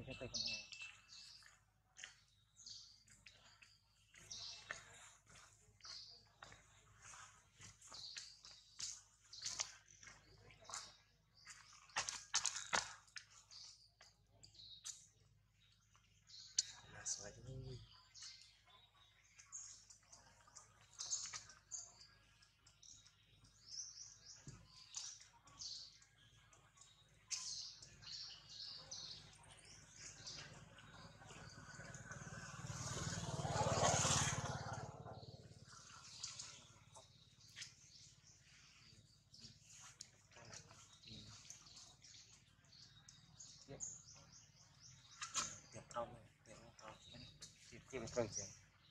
cho tôi con này là xoay cho vui tiệp trong này tiệp tiệp cơ chứ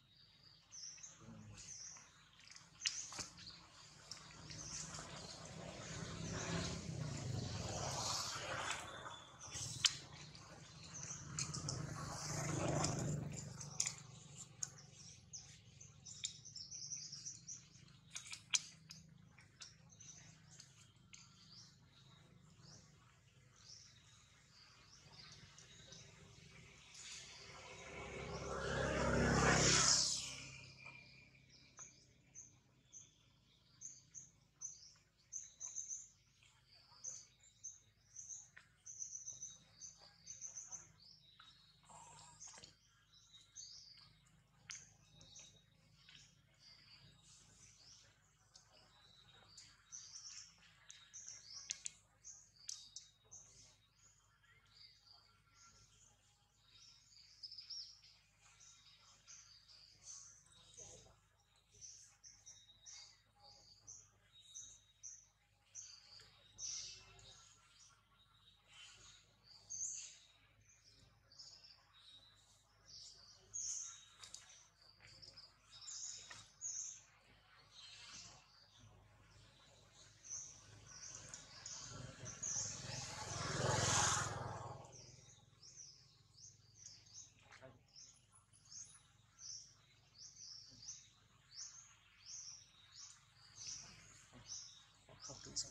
không tự xong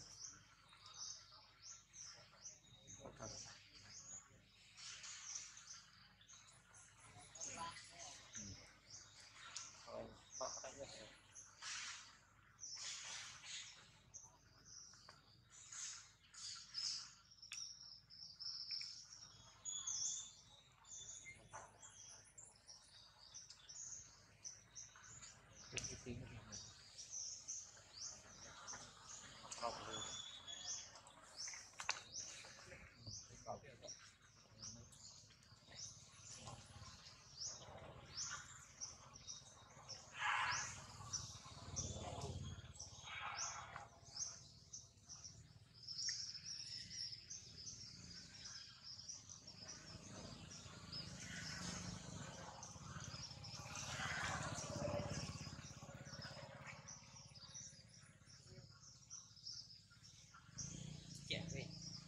chả về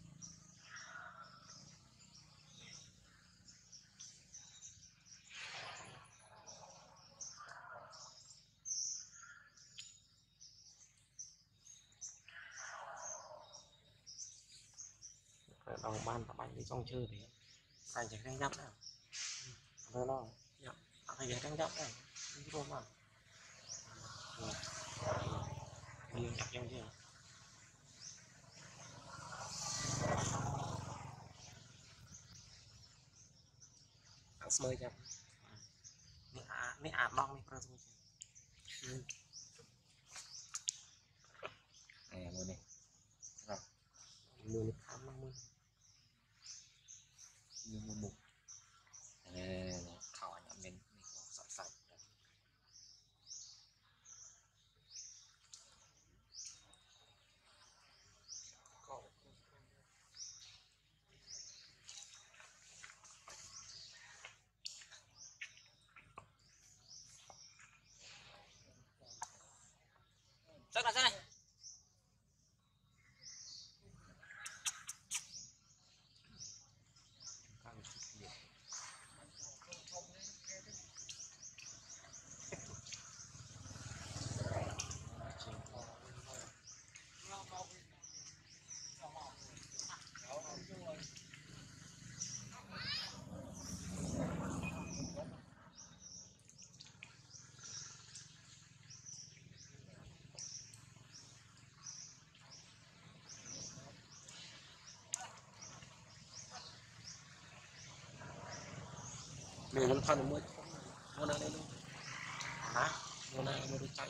đầu ban các bạn đi trong chơi thì anh chỉ đang nhấp nào rồi nó nhấp anh chỉ đang nhấp này đi vô mà mình nhấp trong chưa ăn smơi nhấp này bong này pro này mua này rồi mua được 50 nhưng mua một khảo anh mình sẵn sàng rất là này มันพันมือมันอะไรนู่นนะมันอะไรมันรู้ใจ